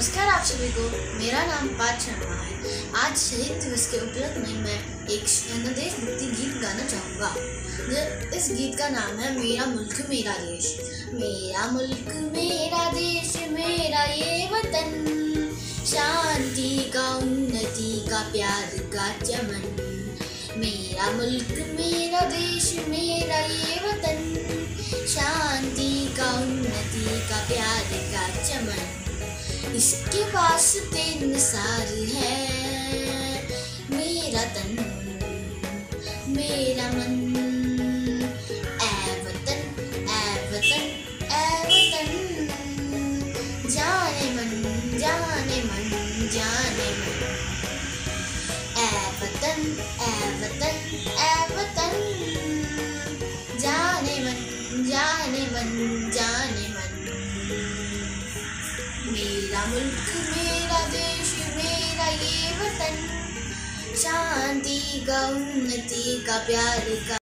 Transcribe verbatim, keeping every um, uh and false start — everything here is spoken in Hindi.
नमस्कार आप सभी को। मेरा नाम पार्थ शर्मा है। आज शहीद दिवस के उपलक्ष्य में मैं एक देशभक्ति गीत गाना चाहूँगा। इस गीत का नाम है मेरा मुल्क मेरा देश। मेरा मुल्क मेरा देश मेरा ये वतन, शांति का उन्नति का प्यार का चमन। मेरा मुल्क मेरा देश मेरा ये वतन, शांति का उन्नति का प्यार का चमन। इसके पास तेरे निसार है मेरा तन मेरा मन। ऐ वतन ऐ वतन ऐ वतन, जाने मन जाने मन जाने मन। ऐ वतन ऐ वतन ऐ वतन, जाने मन जाने मन जाने मन। मेरा मुल्क मेरा देश मेरा ये वतन, शांति का उन्नति का प्यार का